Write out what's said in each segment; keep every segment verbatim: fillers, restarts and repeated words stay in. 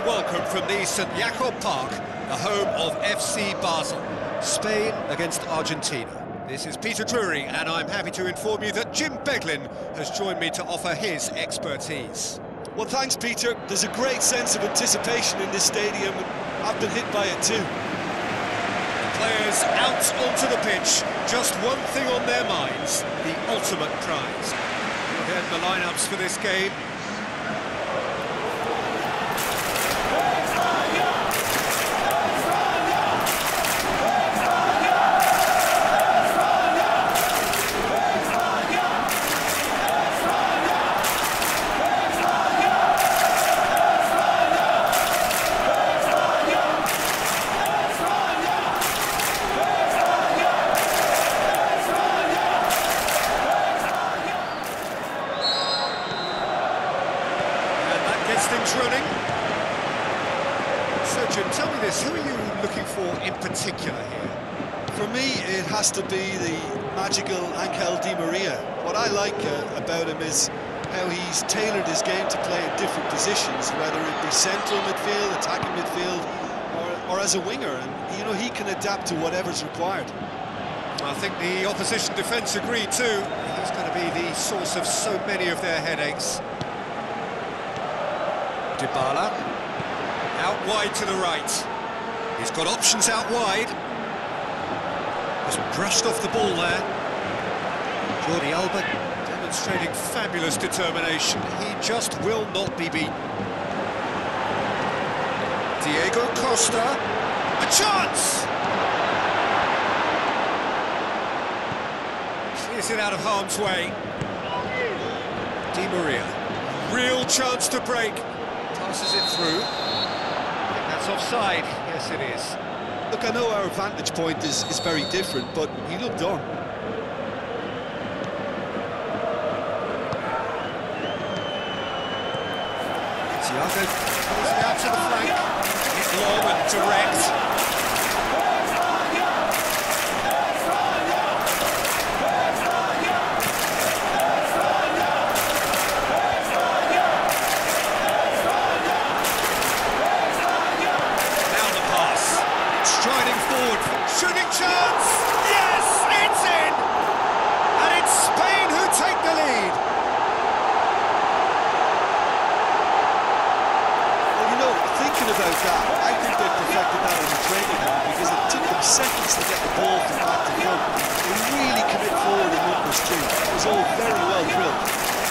warm welcome from the Saint Jakob Park, the home of F C Basel. Spain against Argentina. This is Peter Drury, and I'm happy to inform you that Jim Beglin has joined me to offer his expertise. Well, thanks, Peter. There's a great sense of anticipation in this stadium, and I've been hit by it too. The players out onto the pitch, just one thing on their minds, the ultimate prize. Again, the lineups for this game. Things running. So, Jim, tell me this, who are you looking for in particular here? For me, it has to be the magical Angel Di Maria. What I like uh, about him is how he's tailored his game to play in different positions, whether it be central midfield, attacking midfield, or, or as a winger. And, you know, he can adapt to whatever's required. I think the opposition defence agree too. He's going to be the source of so many of their headaches. Dybala, out wide to the right. He's got options out wide. Just brushed off the ball there. Jordi Alba demonstrating fabulous determination. He just will not be beaten. Diego Costa, a chance! Clears it out of harm's way. Di Maria, real chance to break. Passes it through. I think that's offside. Yes, it is. Look, I know our vantage point is, is very different, but he looked on. Thiago pulls it out to the flank. It's long and direct. Shooting chance! Yes, it's in! And it's Spain who take the lead. Well, you know, thinking about that, I think they perfected that in the training ground because it took them seconds to get the ball from back to front. They really commit forward in numbers too. It was all very well drilled.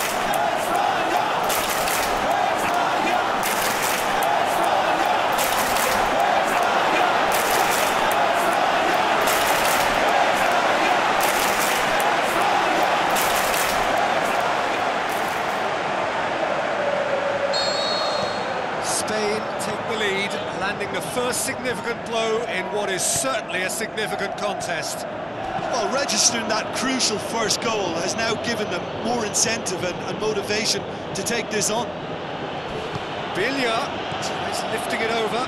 Spain take the lead, landing the first significant blow in what is certainly a significant contest. Well, registering that crucial first goal has now given them more incentive and, and motivation to take this on. Bilia is lifting it over.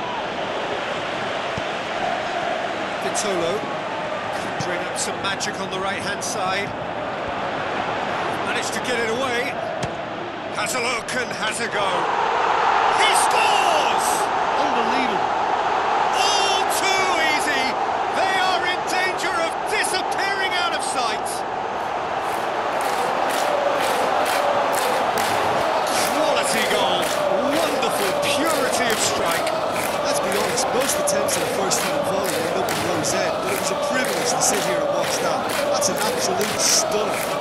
Vitolo conjuring up some magic on the right-hand side. Managed to get it away. Has a look and has a go. He scores! Unbelievable. All too easy. They are in danger of disappearing out of sight. Quality goal. Wonderful purity of strike. Let's be honest, most attempts in the first team volley end up in Rose End, but it was a privilege to sit here and watch that. That's an absolute stunner.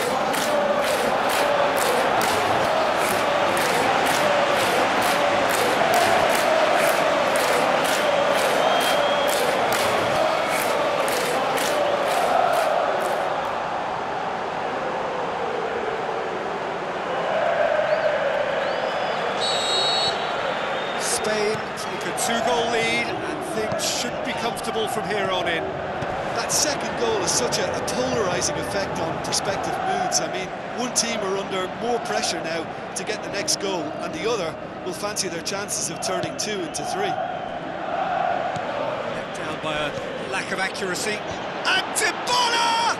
Spain take a two-goal lead and things should be comfortable from here on in. That second goal has such a, a polarising effect on prospective moods. I mean, one team are under more pressure now to get the next goal, and the other will fancy their chances of turning two into three. Let down by a lack of accuracy. And Dybala!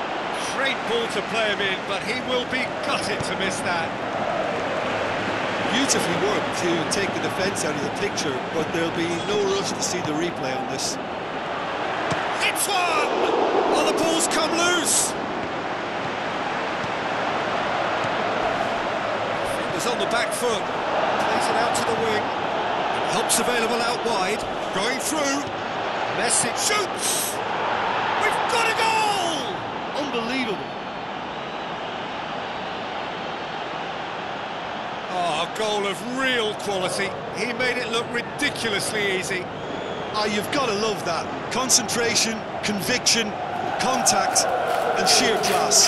Great ball to play him in, but he will be gutted to miss that. beautifully worked to take the defence out of the picture, but there'll be no rush to see the replay on this. It's one! Oh, the ball's come loose! Fingers on the back foot. Plays it out to the wing. Help's available out wide. Going through. Messi shoots! We've got a goal! Unbelievable. Oh, a goal of real quality. He made it look ridiculously easy. Ah, you've got to love that. Concentration, conviction, contact, and sheer class.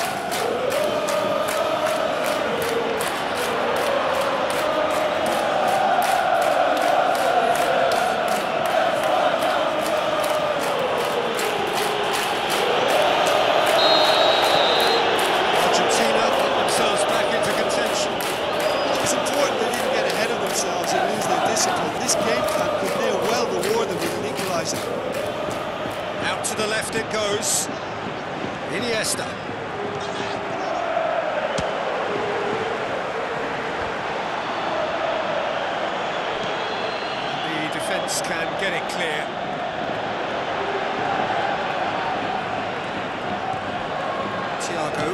Argentina got themselves back into contention. It's important they didn't get ahead of themselves and lose their discipline. This game plan could near well reward them with an equaliser. Out to the left it goes. Iniesta. The defence can get it clear. Thiago.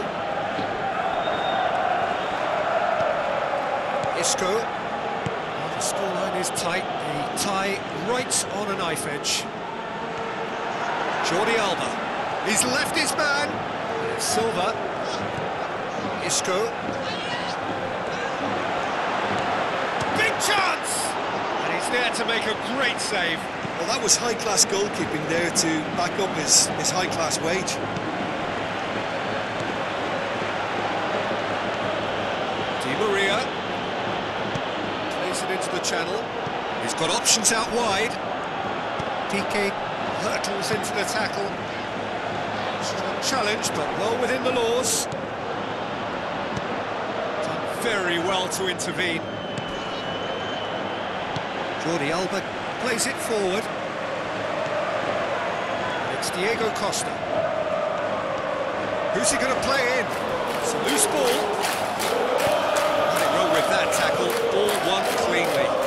Isco. Well, the scoreline is tight. The tie right on a knife edge. Jordi Alba. He's left his man. And it's Silva. Isco. Big chance! And he's there to make a great save. Well, that was high-class goalkeeping there to back up his, his high-class wage. Di Maria. Plays it into the channel. He's got options out wide. P K hurtles into the tackle. Strong challenge, but well within the laws. Done very well to intervene. Jordi Alba plays it forward. It's Diego Costa. Who's he going to play in? It's a loose ball. Nothing wrong with that tackle. All won cleanly.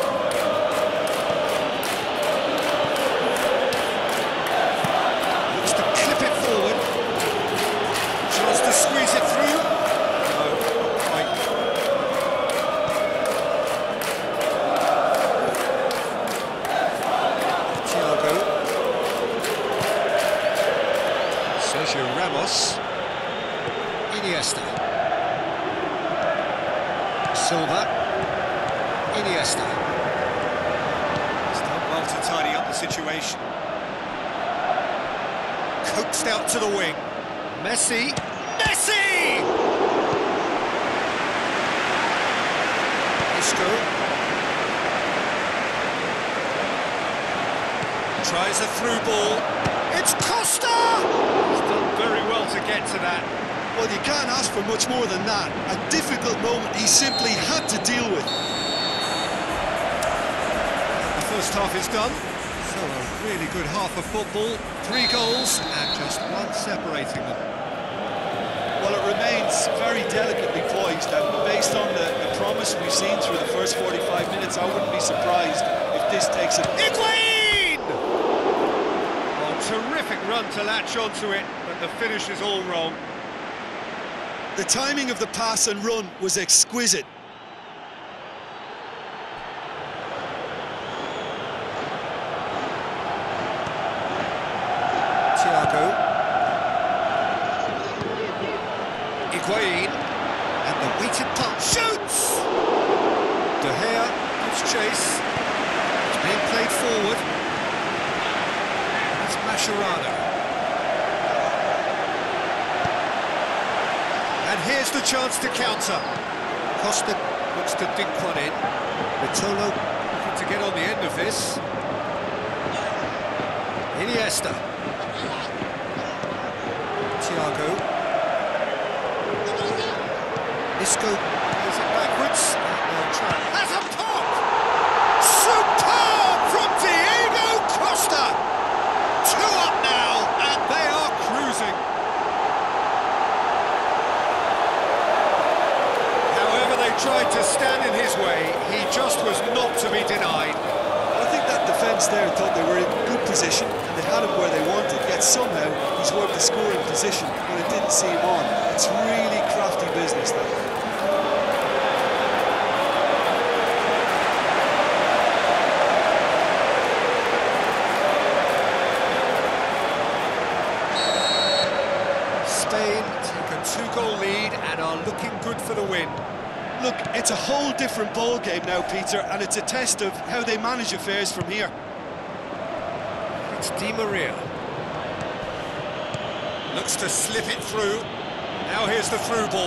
Squeeze it through. No, not quite. Thiago. Sergio Ramos. Iniesta. Silva. Iniesta. He's done well to tidy up the situation. Coaxed out to the wing. Messi. Messi! Isco. Tries a through ball. It's Costa! He's done very well to get to that. Well, you can't ask for much more than that. A difficult moment he simply had to deal with. The first half is done. So a really good half of football. Three goals and just one separating them. Well, it remains very delicately poised, and based on the, the promise we've seen through the first forty-five minutes, I wouldn't be surprised if this takes it. Higuain! Oh, terrific run to latch onto it, but the finish is all wrong. The timing of the pass and run was exquisite. Thiago. Higuain, and the weighted punt shoots! De Gea gives chase. It's being played forward. It's Mascherano. And here's the chance to counter. Costa looks to dink one in. Vitolo looking to get on the end of this. Iniesta. Thiago. Isco plays it backwards. Has a pop! Superb from Diego Costa! Two up now, and they are cruising. However, they tried to stand in his way. He defence there thought they were in good position and they had him where they wanted, yet somehow he's worked the scoring position when it didn't see him on. It's really crafty business, that. Spain take a two-goal lead and are looking good for the win. Look, it's a whole different ball game now, Peter, and it's a test of how they manage affairs from here. It's Di Maria. Looks to slip it through. Now here's the through ball.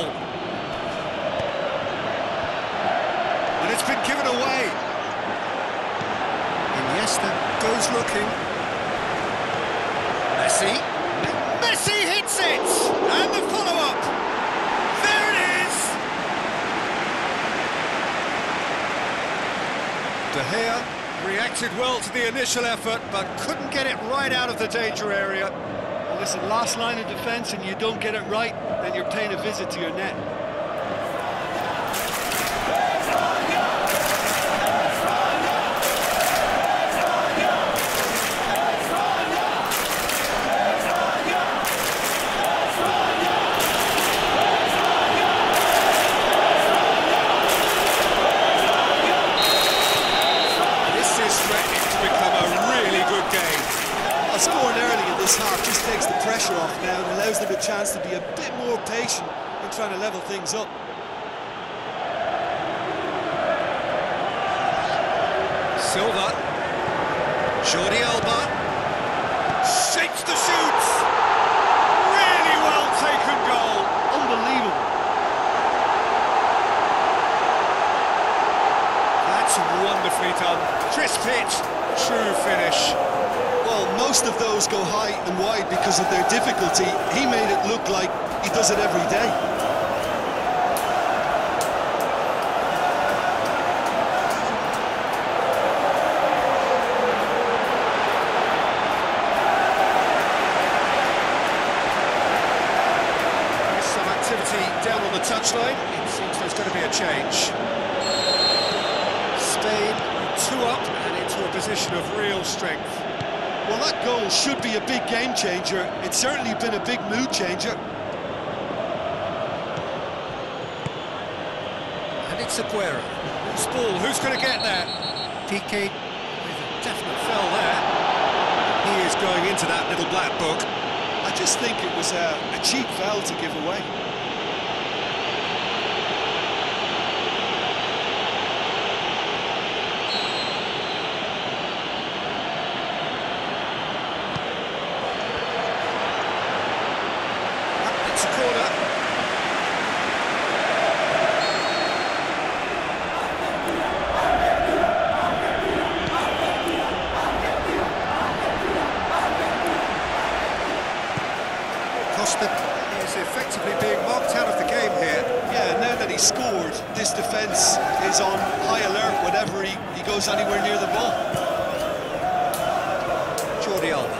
And it's been given away. Iniesta goes looking. Messi. Messi hits it! And the follow-up! There it is! De Gea reacted well to the initial effort, but couldn't get it right out of the danger area. Well, listen, last line of defence and you don't get it right, then you're paying a visit to your net. Scoring early in this half just takes the pressure off now and allows them a chance to be a bit more patient in trying to level things up. Silva, Jordi Alba, shapes the shoot, really well taken goal, Unbelievable. That's wonderfully done, crisp hit, true finish. Well, most of those go high and wide because of their difficulty. He made it look like he does it every day. There's some activity down on the touchline. It seems there's going to be a change. Spain two up and into a position of real strength. Well, that goal should be a big game changer. It's certainly been a big mood changer. And it's Aguero. Who's ball? Who's going to get that? P K with a definite foul there. He is going into that little black book. I just think it was a, a cheap foul to give away. It's a corner. Costa is effectively being marked out of the game here. Yeah, now that he scored, this defence is on high alert whenever he, he goes anywhere near the ball. Jordi Alba.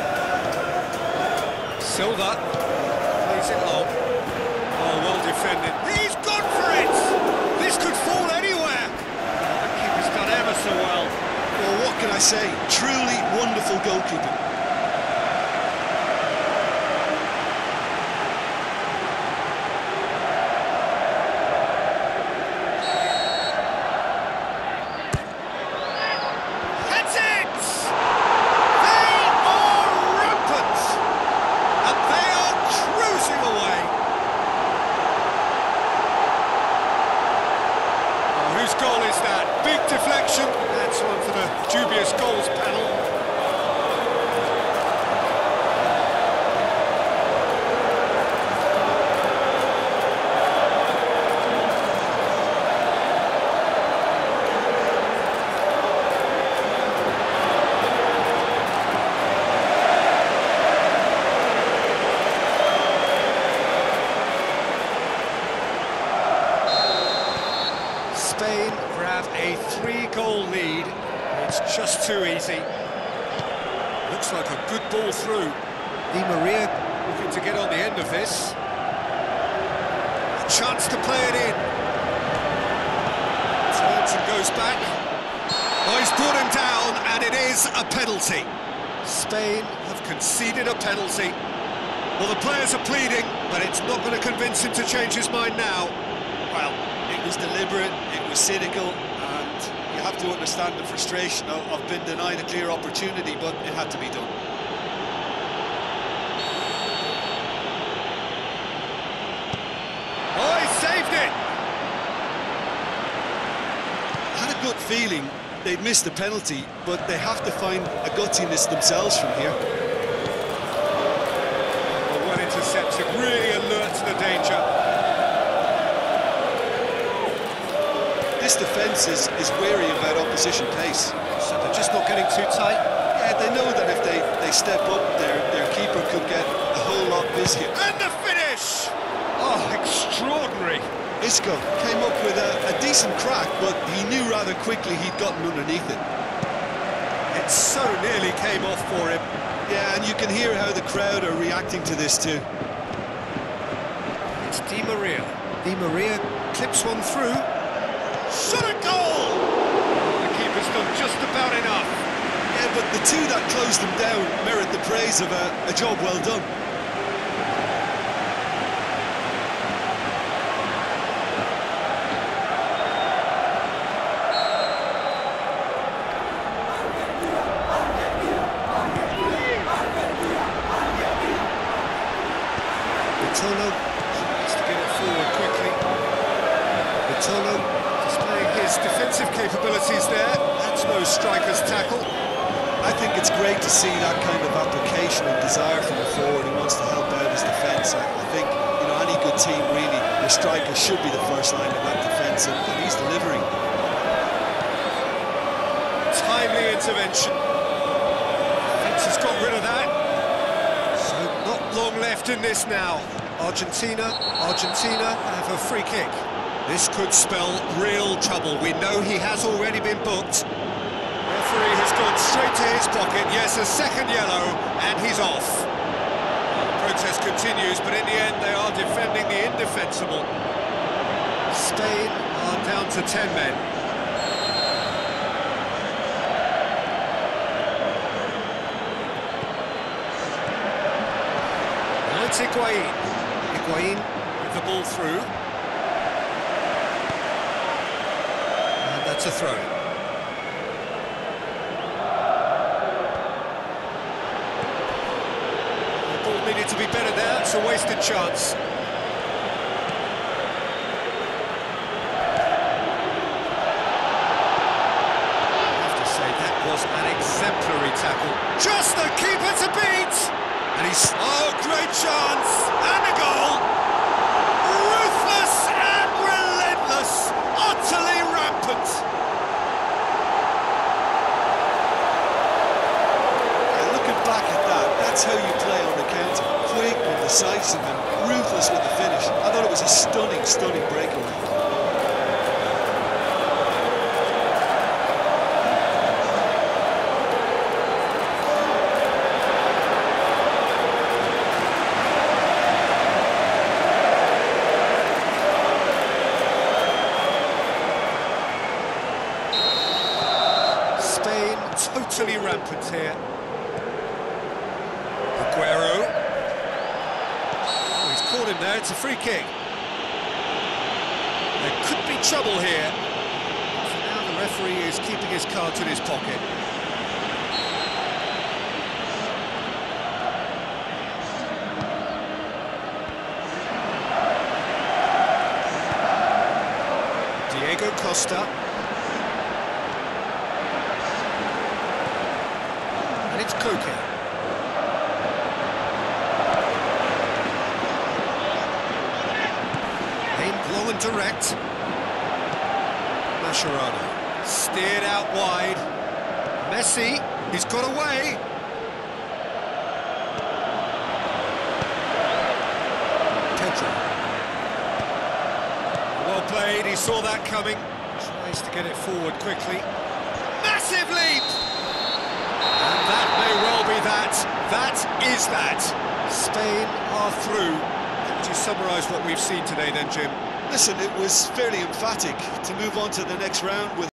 Silva. Plays it long. Oh, well defended. He's gone for it! This could fall anywhere. The keeper's done ever so well. Well, what can I say? Truly wonderful goalkeeping. That's it! They are rampant! And they are cruising away. Oh, whose goal is that? Big deflection. That's one for the dubious goals panel. Spain grab a three-goal lead. It's just too easy. Looks like a good ball through. Di Maria looking to get on the end of this. A chance to play it in. Turns and goes back. Oh, he's brought him down, and it is a penalty. Spain have conceded a penalty. Well, the players are pleading, but it's not going to convince him to change his mind now. Well, it was deliberate, it was cynical, and you have to understand the frustration of, of being denied a clear opportunity, but it had to be done. Oh, he saved it! I had a gut feeling they'd missed the penalty, but they have to find a gutsiness themselves from here. Well, well intercepted, really alert to the danger. This defence is, is wary about opposition pace. So they're just not getting too tight? Yeah, they know that if they, they step up, their, their keeper could get a whole lot busier. And the finish! Oh, extraordinary. Isco came up with a, a decent crack, but he knew rather quickly he'd gotten underneath it. It so nearly came off for him. Yeah, and you can hear how the crowd are reacting to this too. It's Di Maria. Di Maria clips one through. Shot a goal! The keeper's done just about enough. Yeah, but the two that closed them down merit the praise of a, a job well done. Tono needs to get it forward quickly. Tono displaying his defensive capabilities there. That's no striker's tackle. I think it's great to see that kind of application and desire from a forward who wants to help out his defence. I, I think, you know, any good team really, the striker should be the first line of that defence, and, and he's delivering. Timely intervention. Defence has got rid of that. So not long left in this now. Argentina, Argentina have a free kick. This could spell real trouble. We know he has already been booked. Referee has gone straight to his pocket. Yes, a second yellow, and he's off. Well, the protest continues, but in the end they are defending the indefensible. Spain are down to ten men. Now it's Higuain. Higuain with the ball through. And that's a throw. The ball needed to be better there, it's a wasted chance. I have to say, that was an exemplary tackle. Just the keeper to beat! And he's... Oh, great chance! And a goal! Ruthless and relentless! Utterly rampant! Yeah, looking back at that, that's how you play on the counter. Quick and decisive and ruthless with the finish. I thought it was a stunning, stunning breakaway. Totally rampant here. Aguero. Oh, he's caught him there, it's a free kick. There could be trouble here. For now the referee is keeping his cards in his pocket. Diego Costa. It's Koke. Aimed low and direct. Mascherano. Steered out wide. Messi, he's got away. Pedro. Well played, he saw that coming. Tries to get it forward quickly. Massive leap! And that may well be that. That is that. Spain are through. How would you summarise what we've seen today then, Jim? Listen, it was fairly emphatic to move on to the next round with